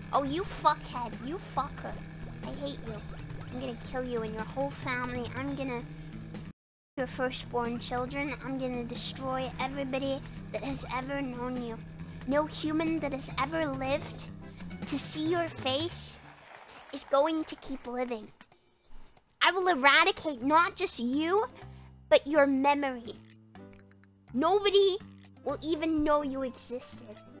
Oh, you fuckhead. You fucker. I hate you. I'm gonna kill you and your whole family. I'm gonna... Your firstborn children. I'm gonna destroy everybody that has ever known you. No human that has ever lived to see your face is going to keep living. I will eradicate not just you, but your memory. Nobody will even know you existed.